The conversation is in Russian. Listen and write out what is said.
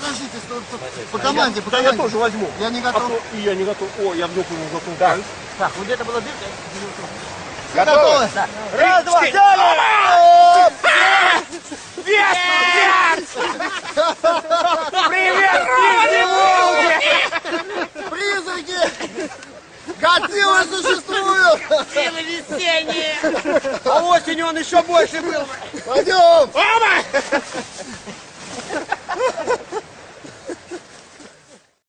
подождите, по команде, по Да, команде. я тоже возьму. Я не готов. И я не готов. О, я вдруг ему готов. Так, так, вот где-то была дырка. Все готовы? Да. Раз, два, Четыре. взяли! Привет, Призраки! Годзиллы существуют! силы весенние! А осенью он еще больше был. Пойдем!